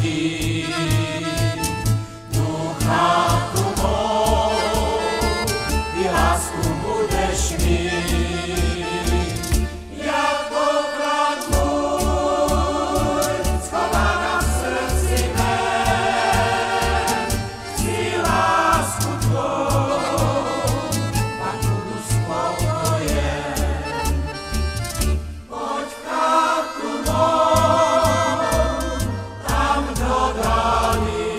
žít. Ducha tu mou i lásku budeš mít. Jako klad můj schovaná v srdci mém, chci lásku tvou, pak budu spokojen. Pojď v chatu mou, tam do dálí,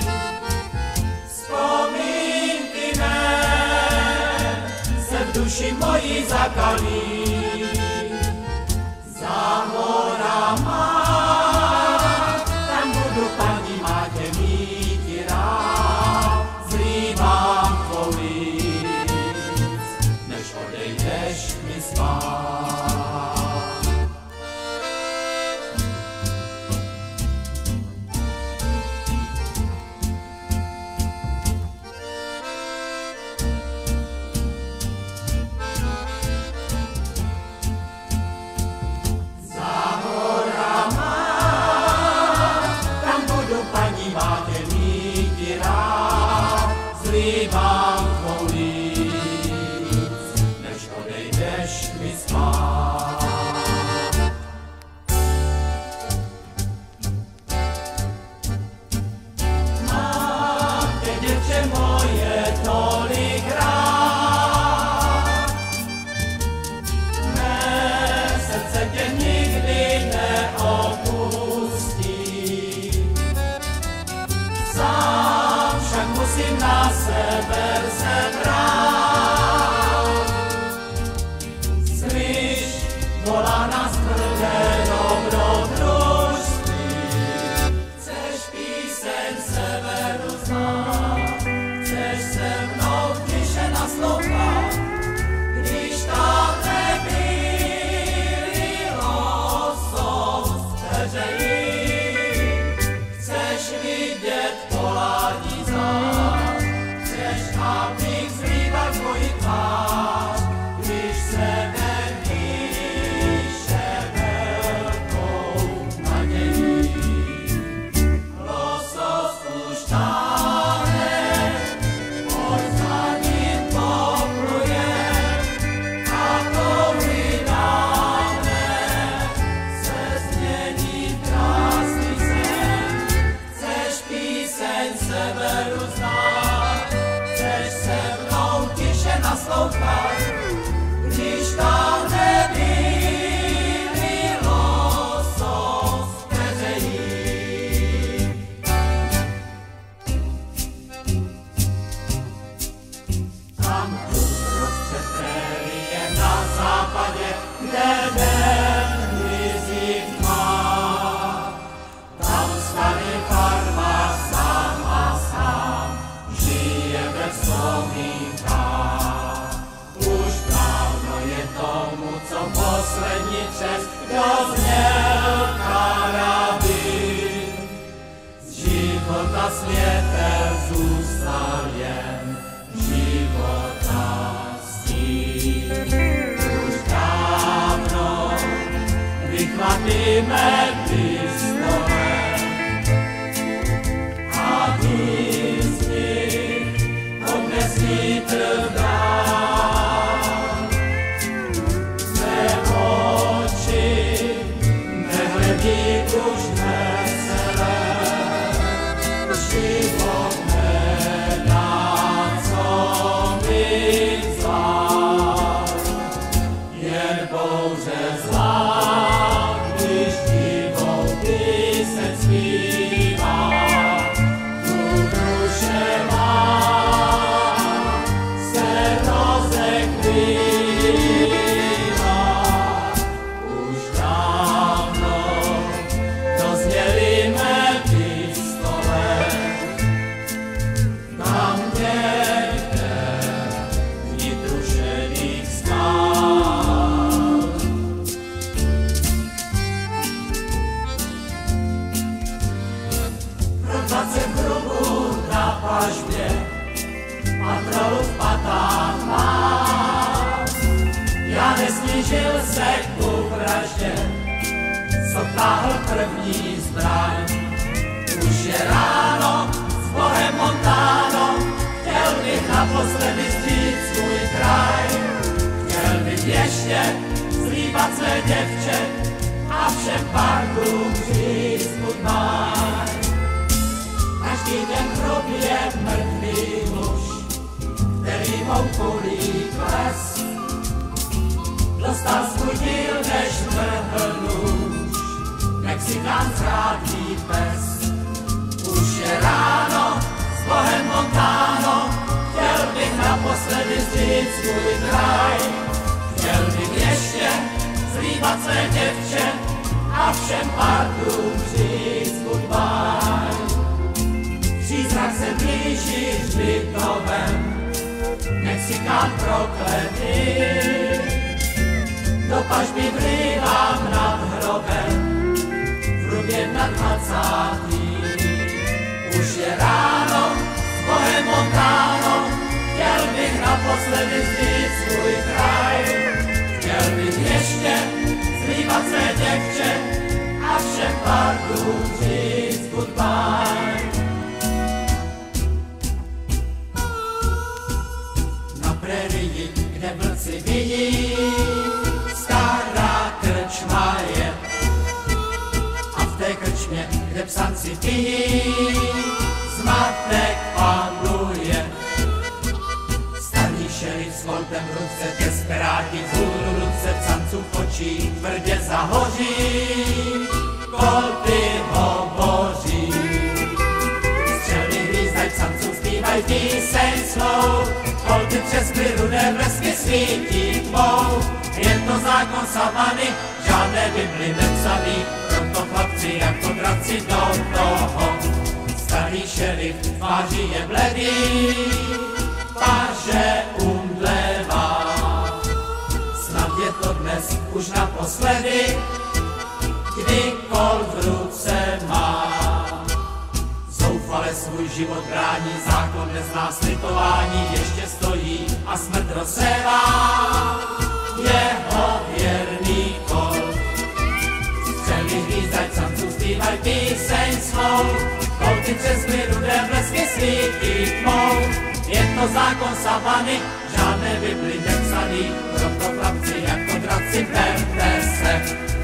vzpomínky mé se v duši mojí zakalí. Za horama, tam budu paní Mátě mít rád, zlívám tvou líc, než odejdeš mi spát. Za horama, tam budu paní Mátě mít rád, zlívám tvou líc, než odejdeš mi spát. Mátě, děvče moje, tolik rád, mé srdce tě nikdy neopustí. Sám však musím na sebe se brát. Slyš, volá nás tvrdé dobrodružství. Chceš píseň severu znát, chceš se mnou tiše naslouchat, když táhne bílý losos peřejí. Chceš vidět polární zář, chceš, abych zlíval tvoji tvář, když se nepíše velkou nadějí. Losos už táhne, pojď za ním poplujem, a touhy dávné se změní v krásný sen. Chceš píseň severu znát, chceš se mnou tiše naslouchat, když táhne bílý losos peřejí. Tam uprostřed prérie na západě, kde den mizí v tmách, tam starý farmář sám a sám žije ve vzpomínkách. Už dávno je tomu, co poslední čas dozněl karabín. Z života světel zůstal jen života stín. Už dávno vychvatíme pistole a písni odnes vítr vdál. Tvé oči nehledí už veselé, život nedá, co mi zvát. Jen bouře zlá, když divou píseň zpívá, tu duše má se rozeklívá. Už dávno dozněly mé pistole, tam někde vnitru šedých skál. Pro 20 hrubů na pažbě patrolu v patách mám. Já nesnížil se ku vraždě, co táhl první zbraň. naposledy zdít svůj kraj. Chtěl bych ještě zlíbat své děvče a všem párkům říct goodbye. Každý den hrob je mrtvý muž, který mou kulí kles. Dostal svůj díl, než vrhl nůž, Mexikán zrádný pes. Už je ráno, s Bohem Montano, chtěl bych naposledy říct svůj kraj. Chtěl bych ještě zlíbat své děvče a všem párkům říct goodbye. Přízrak se blíží hřbitovem, Mexikán prokletý. Do pažby vlívám nad hrobem, vrub 21. Už je ráno, s Bohem Montano, chtěl bych naposledy zdít svůj kraj. Chtěl bych ještě zlívat své děvče a všem párkům říct goodbye. Na prérii, kde vlci vyjí, stará krčma je. A v té krčmě, kde psanci pijí, zmatek panuje. Starý šerif s voltem v ruce, desperáti z hůru ruce, psanců v očích tvrdě zahoří, kolty hovoří. Střelny hvízdaj, psanců zpívaj píseň svou, kolty třeskly, rudé blesky svítí tmou. Je to zákon savany, žádné Bibli nepsaný, proto chlapci jako draci do toho. Starý šerif tváří je bledý, paže umdlevá. Snad je to dnes už naposledy, kdy kol v ruce má. Zoufale svůj život brání, zákon nezná slitování, ještě stojí a smrt rozsévá jeho věrný kol. Střelí hvízdaj, psanců zpívaj píseň svou, kolty třeskly, rudé blesky svítí tmou. Je to zákon savany, žádné Bibli nepsaný, proto chlapci jako draci berte se.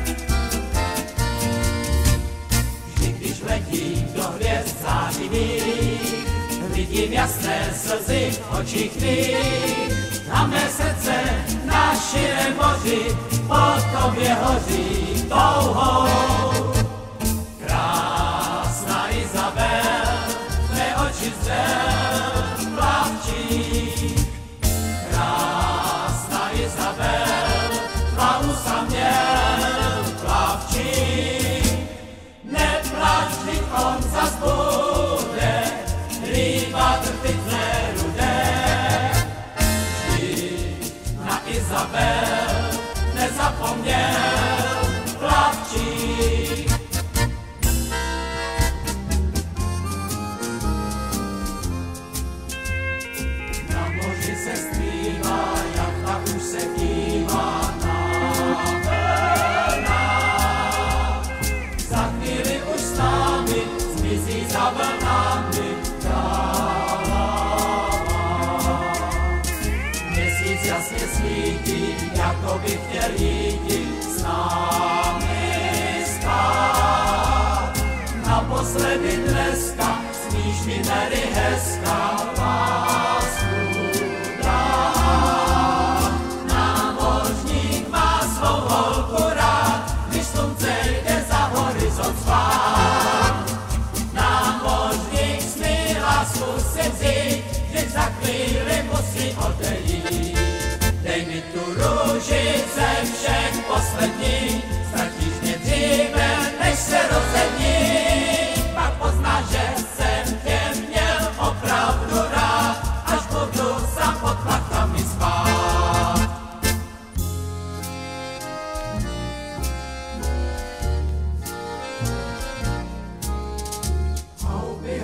Vždy, když letím do hvězd zářivých, vidím jasné slzy v očích tvých. A mé srdce na širém moři po tobě hoří touhou. Krásná Izabel, tvé oči zřel plavčí. Krásná Izabel, tvá ústa měl plavčí. Neplač, vždyť on zas bude líbat rtyce rudé. Na Izabel nezapomněl plavčík. Na moři se skrývá, jachta už se dívá na vlnách. Za chvíli už s námi zmizí za vlnami jasně svítí, jako by chtěl jít s námi spát. Naposledy dneska smíš mi Mary hezká lásku dát. Námořník má svou holku rád, když slunce jde za horizont spát. Námořník smí lásku si vzít, když za chvíli musí odejít. Dej mi tu růži ze všech poslední, ztratíš mě dříve, než se rozední. Pak poznáš, že jsem tě měl opravdu rád, až budu sám pod plachtami spát. Houby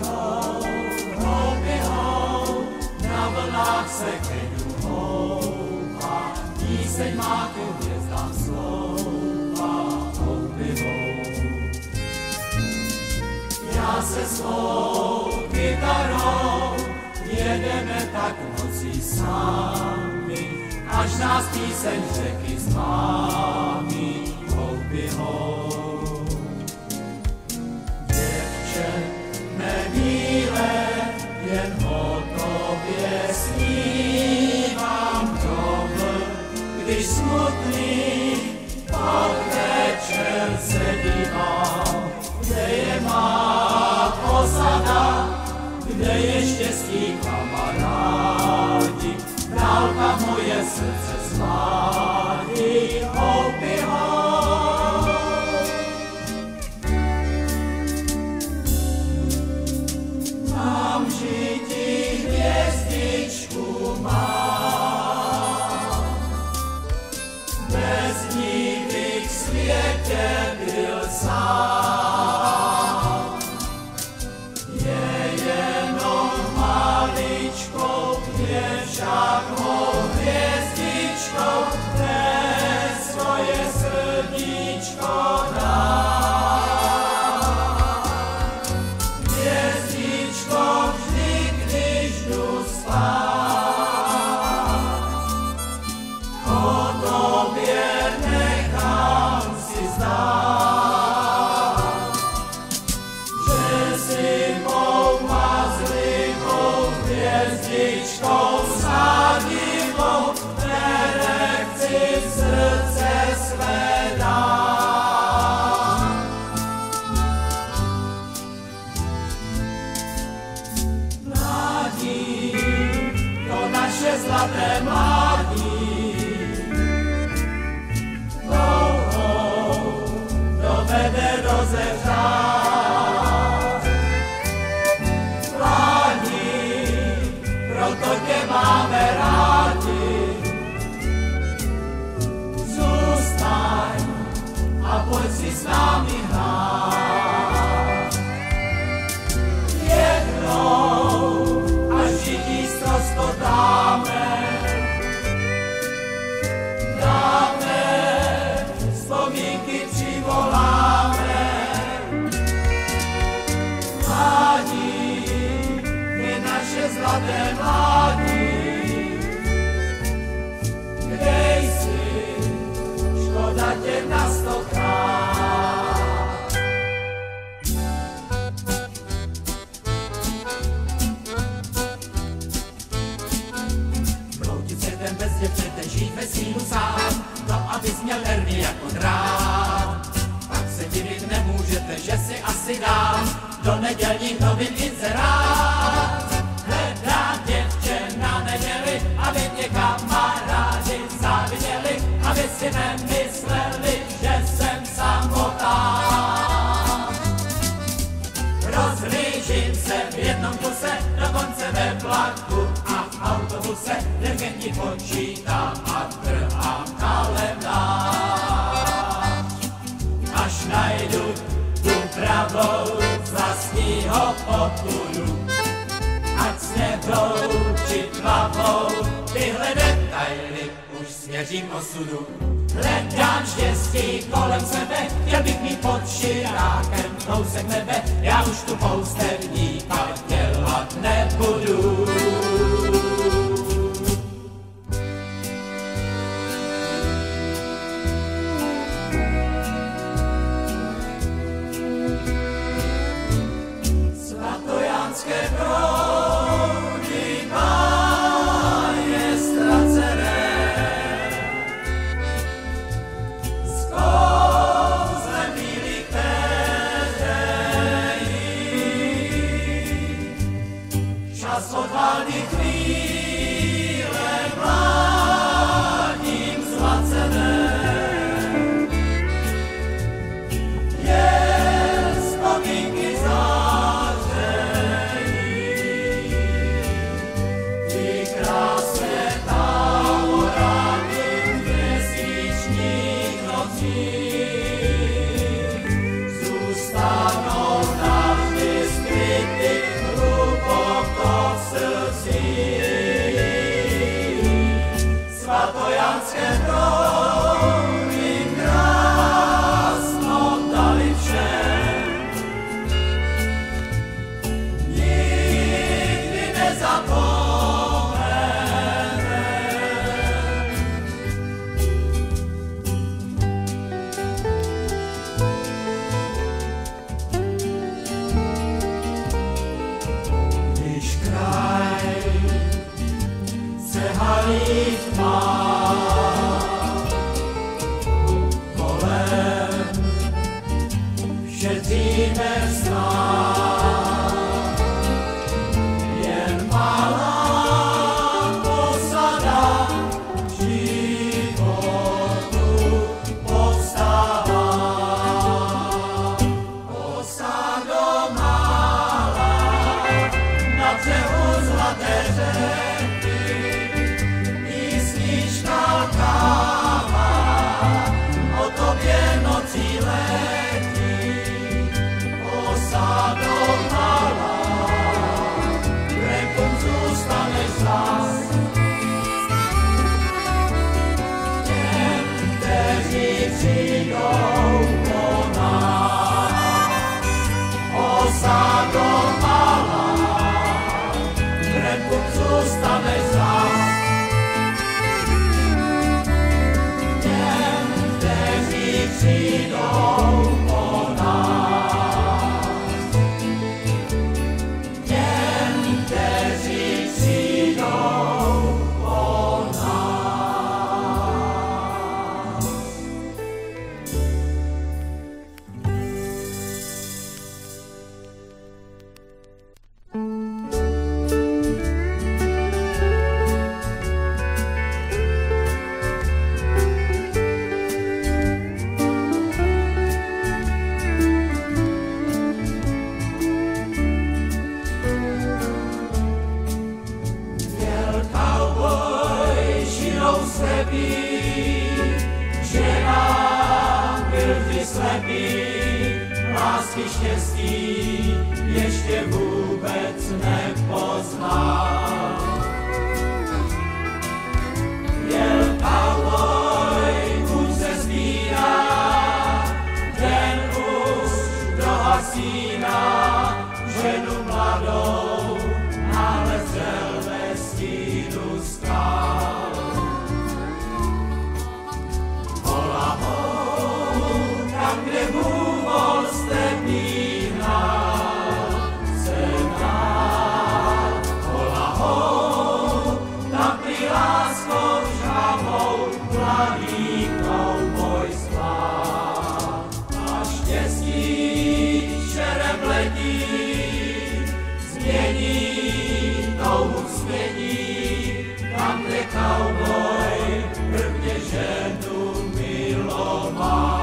hou, na vlnách se keňu houpá, píseň má ke hvězdám sloupá. Houby hou, já se svou kytarou jedeme tak moc sami, až nás píseň řeky zmámí houby. Děvče mé milé, jen o tobě snívám tohle, když smutný podvečer se dívám, kde je má posada, kde je štěstí kamarádi, dálka moje srdce svádí houby. Tam žití hvězdičku mám, bez ní bych v světě byl sám. Je jenom maličkou, je však mou hvězdičkou, dnes svoje srdíčko dám. Hvězdičko vždy, když jdu spát, o tobě nechám si zdát, že si mou mazlivou hvězdičkou sádivou, které chci srdce své dát. Mládí, to naše zlaté mládí, dlouhou dovede rozehřát. Mládí, proto tě máme rádi, zůstaň a pojď si s námi hrát. Jednou, až žití ztroskotáme, dáme vzpomínky přivoláme. Mládí, je naše zlaté mládí, kde jsi, škoda tě na stokrát. Broutit světem bez děvčete, žít ve sílu sám, to abys měl nervy jako drát. Pak se divit nemůžete, že si asi dám do nedělních novin inzerát. Hledám děvče na neděli, aby mě kamarádi záviděli, aby si nemysleli, že jsem samotán. Rozhlížím se v jednom kuse, dokonce ve vlaku a v autobuse, dirigenti počítám a trhám kalendář. Až najdu tu pravou z vlastního popudu, ať snědou či tmavou, tyhle detaily už směřím osudu. Hledám štěstí kolem sebe, chtěl bych mít pod širákem kousek nebe, já už tu poustevníka dělat nebudu. Svatojánské proudy Páně ztracené, s kouzlem bílých péřejí, čas odválí chvíle mládím zlacené. Jen vzpomínky zůstanou navždy skryty hluboko v srdci. břehu zlaté řeky, písnička káva, o tobě nocí letí, osado malá, rekom zůstaneš zas. Těm, kteří přijdou po nás, osado malá, rekom zůstaneš zas. Přijdou po nás, těm, kteří přijdou po nás. Že nám byl vždy slepý, lásky štěstí ještě vůbec nepoznal. Jel cowboy, už se zbírá, den už dohasíná, ženu mladou nalezl ve stínu skál. Kde bůvol stepína se dál, holahou, tam prý láskou žhavou mladý cowboy spál. A štěstí šerem letí, změní, touhu změní, tam kde cowboy prvně ženu miloval.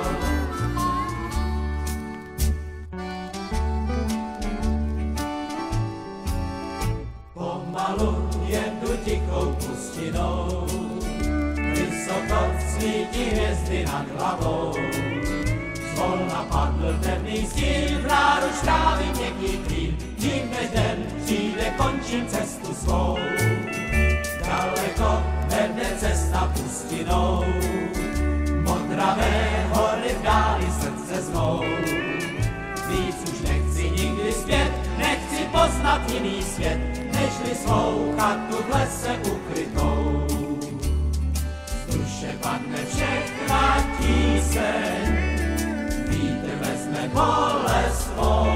Jedu tichou pustinou, vysoko svítí hvězdy nad hlavou. Zvolna padl temný stín, v náruč trávy měkký klín, tím než den přijde, končím cestu svou. Daleko vede cesta pustinou, modravé hory v dáli srdce znou. Víc už nechci nikdy zpět, nechci poznat jiný svět, nežli svou chatu v lese ukrytou. Z duše padne všechna tíseň, vítr vezme bolest svou.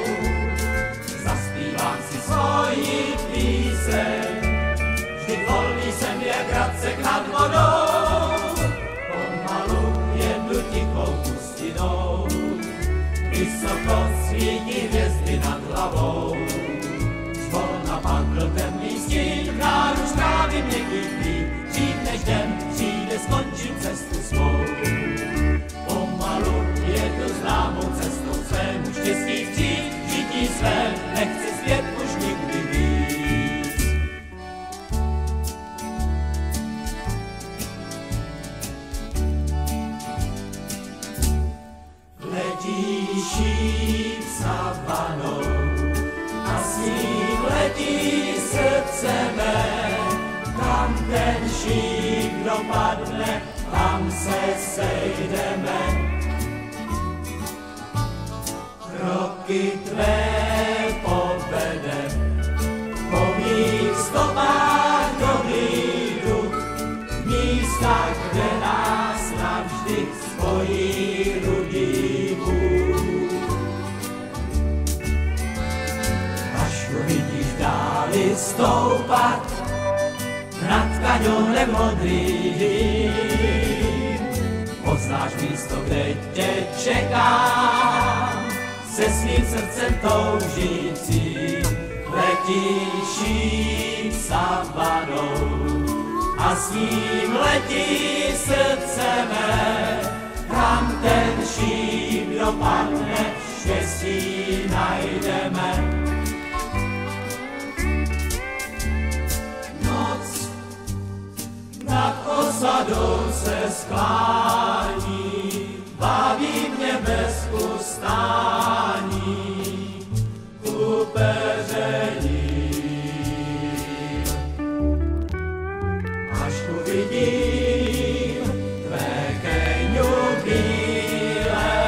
Zaspívám si svoji píseň, vždyť volný jsem jak racek nad vodou. Pomalu jedu tichou pustinou, vysoko svítí hvězdy nad hlavou. Zvolna padl temný stín, v náruč trávy měkký klín, dřív než den přijde, skončím cestu svou. Pomalu jedu známou cestou svému štěstí vstříc, žití svém nechci zpět už nikdy víc. Letíš jí savanou a s ním letí srdce mé, kam ten šíp dopadne, tam se sejdeme. Kroky tvé povedem, po mých stopách dobrý duch, místa, kde nás navždy spojí rudý Bůh. Až uvidíš v dáli stoupat nad kaňonem modrým, poznáš místo, kde tě čekám, se svým srdcem toužící. Letíš jí savanou a s ním letí srdce mé, kam ten šíp dopadne, štěstí najdeme. osadu se sklání, baví mě bez ustání, ku peření. Až uvidím tvé keňu bílé,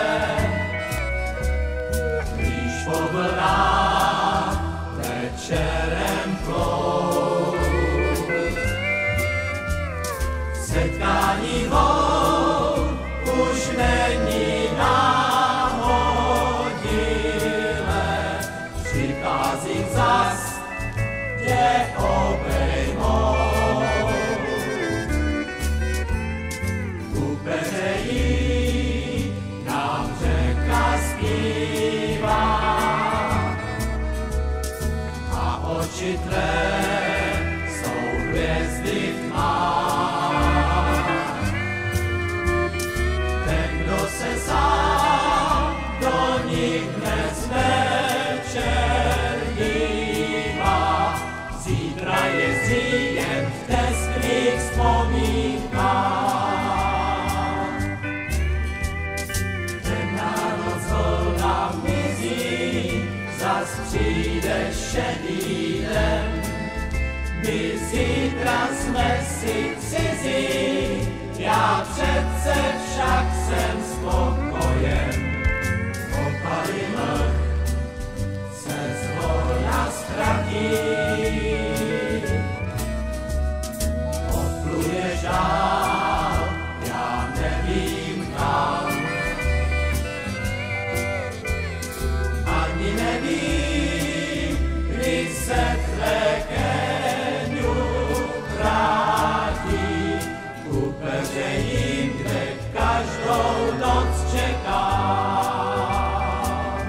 když po vlnách večerem plou, setkání dvou už není náhodilé, přicházím zas tě obejmout. U peřejí nám řeka zpívá a oči tvé jsou hvězdy v tmách. Ten, kdo se sám do nich dnes večer dívá, zítra jezdí jen v teskných vzpomínkách. Ten národ zvolna mizí, zas přijde šedý den. My zítra jsme si cizí, já přece však jsem spokojen. Opaly mlh se zvolna ztratí, odpluješ dál, já nevím kam. Ani nevím, kdy se tvé keňu vrátí, ku peřejím, kde každou noc čekám.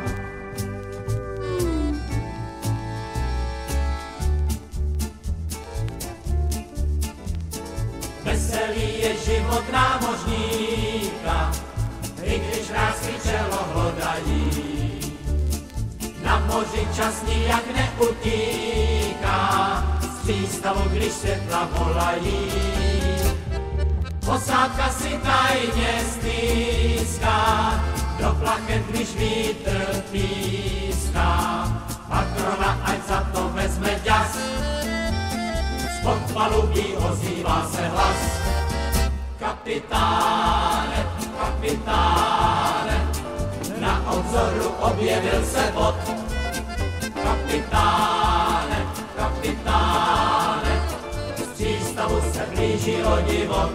Veselý je život námořníka, i když vrásky čelo hlodají. Na moři čas nijak neutíká, z přístavu, když světla volají. Posádka si tajně stýská, do plachet, když vítr píská. Patrona, ať za to vezme ďas, spod palubí ozývá se hlas. Kapitáne, kapitáne, na obzoru objevil se bod. Kapitáne, kapitáne, z přístavu se blíží lodivod.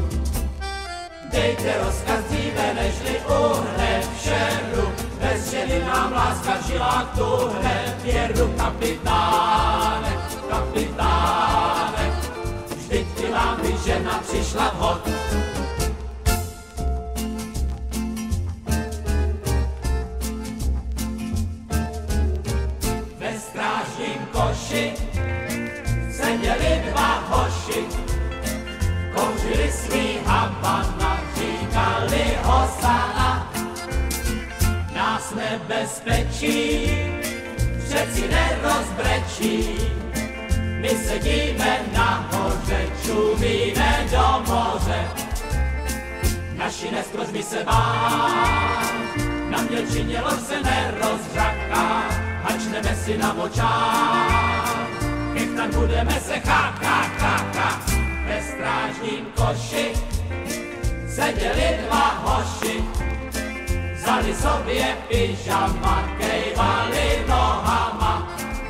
Dejte rozkaz dříve, nežli uhne v šeru, bez ženy nám láska v žilách tuhne věru. Kapitáne, kapitáne, vždyť ty vám by žena přišla vhod. Ve strážním koši seděli dva hoši, kouřili svý habana, říkali hosana. Nás nebezpečí přeci nerozbrečí, my sedíme nahoře, čumíme do moře. Naši neskroz se bát, na mělčině loď se nerozřaká, hačneme si na očách, kechtat budeme se chá. Ve strážním koši seděli dva hoši, vzali sobě pyžama, kejvali nohama.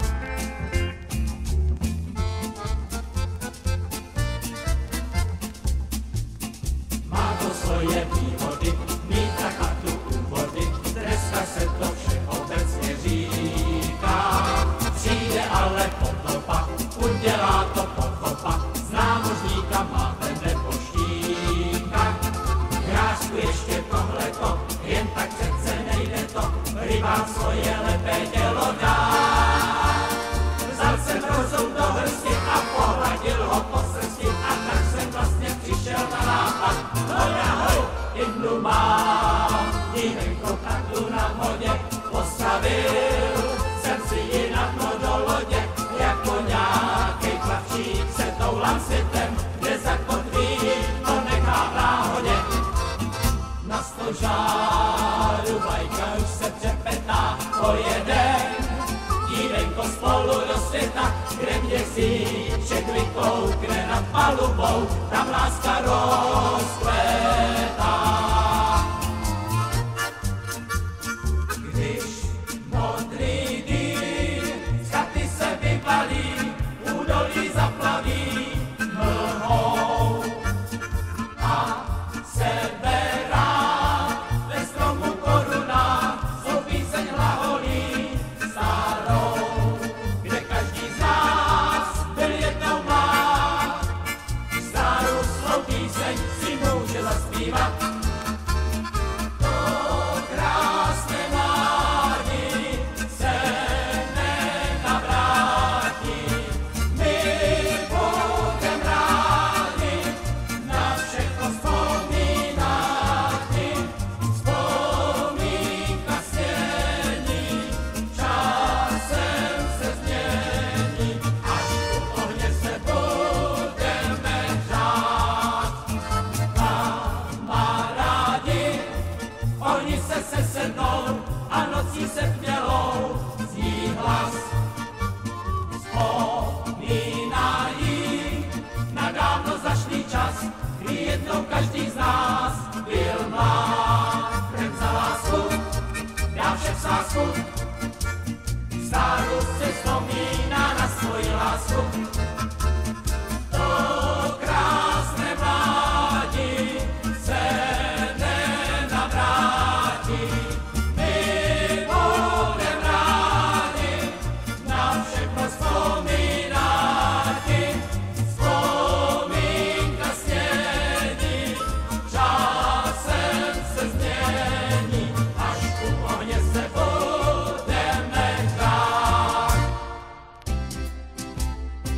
Má to svoje výhody, mít tak chatu u vody, dneska se to vše obecně říká. Přijde ale potopa, udělá to pochopa, z námořníka máte nepoštíka. Krášku ještě tohleto, jen tak přece nejde to, rybám svoje lepé tělo dá. Vzal jsem rozum do hrsti a pohladil ho po srsti, a tak jsem vlastně přišel na nápad. Ahoj, jednu mám, dívenko taktu na vodě, postavil jsem si ji na dno do lodě, jako nějakej plavčík se toulám světem, kde zakotví si, že vykoukne nad palubou, tam láska rozkvétá. Když modrý dým z chaty se vyvalí, údolí zaplaví mlhou a sebera ve stromu koruna svou píseň hlaholí starou, kde každý z nás byl jednou má, starou svou píseň si může zaspívat. To krásné mládí se nenavrátí, my budem rádi na všechno vzpomínat. Vzpomínka stění, časem se změní, až u ohně se budeme hřát. Kamarádi, oni se sesednou a nocí se chmělou zní hlas. Vzpomínají na dávno zašlý čas, kdy jednou každý z nás byl mlád. Jen za lásku dá vše v sázku, starost se vzpomíná na svoji lásku. To krásné mládí se nenavrátí, my budem rádi na všechno vzpomínat. Vzpomínka stění, časem se změní, až u ohně se budeme hrát.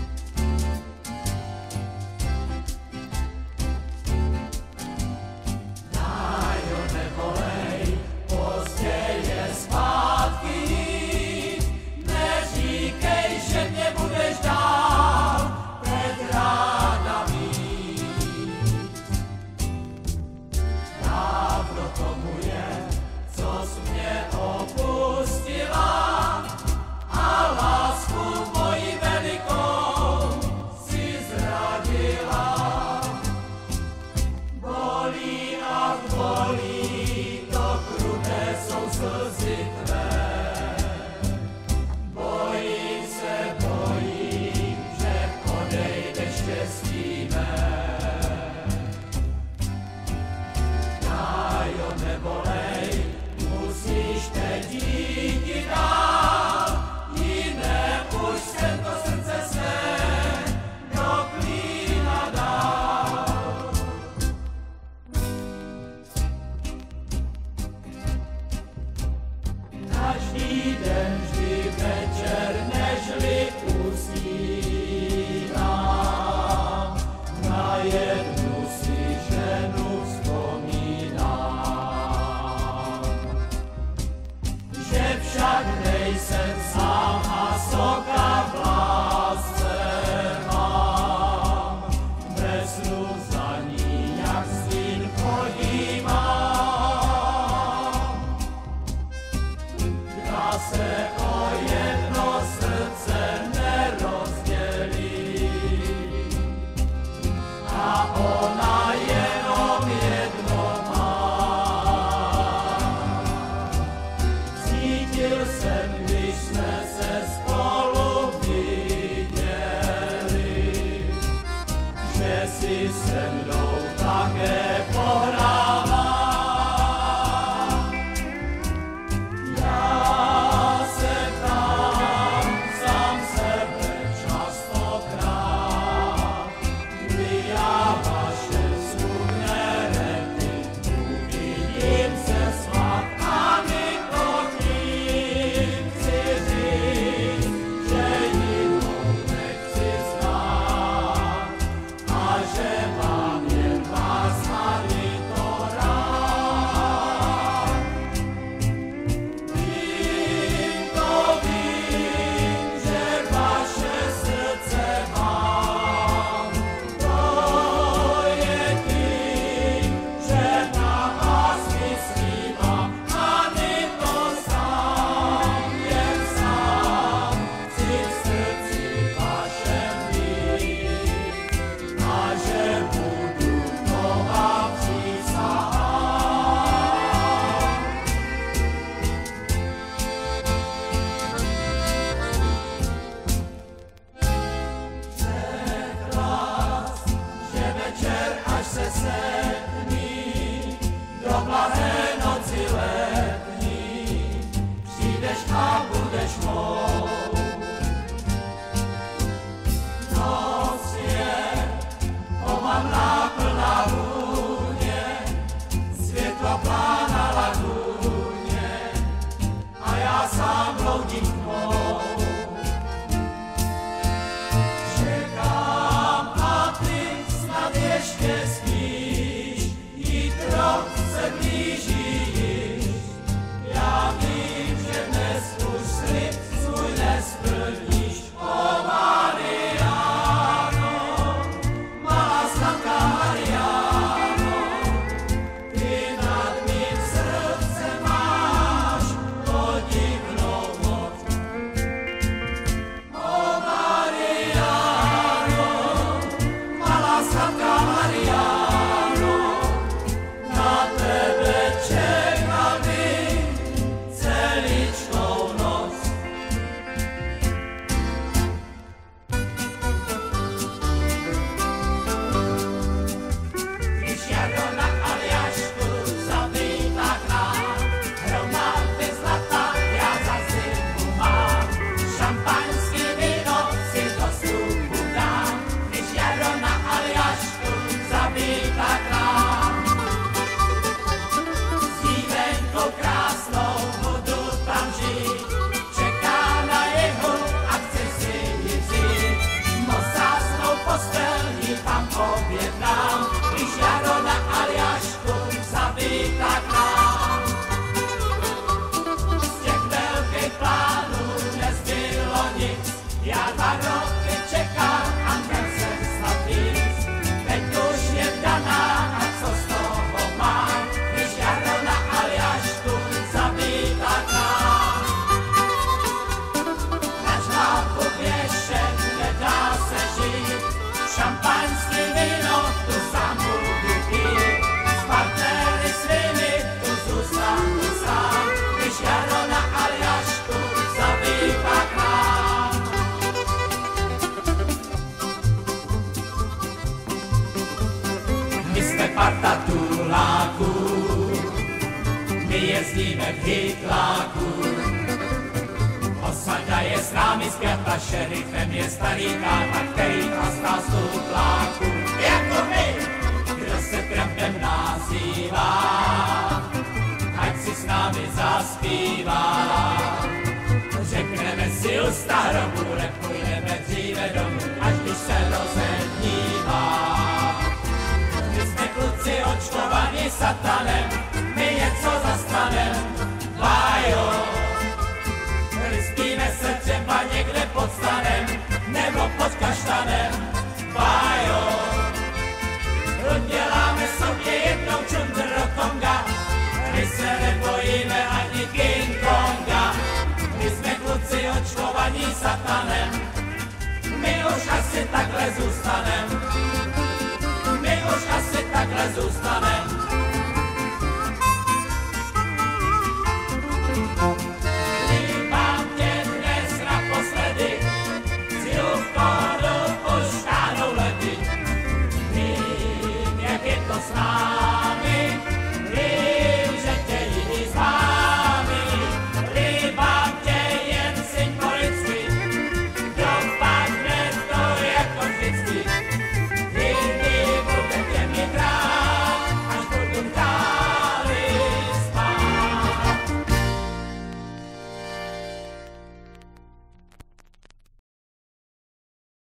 uvěšet, nedá se žít. Šampaňský víno tu sám budu pít, s partnery svými tu zůstanu sám, když jaro na Aljašku zabývá k nám. My jsme parta tuláků, my jezdíme v hitláku. Osada je s námi zpěta, šerifem je starý táta, který chlastá stupláku. Jako my, kdo se trampem nazývá, ať si s námi zaspívá. Řekneme si u starobu, nepůjdeme dříve domů, až když se rozednívá. My jsme kluci očkovaní satanem, my něco zastanem, bájo. Spíme se třeba někde pod stanem, nebo pod kaštanem, bájo. Uděláme sobě jednou čundrokonga, my se nebojíme ani King Konga. My jsme kluci očkovaní satanem, my už asi takhle zůstanem, my už asi takhle zůstanem.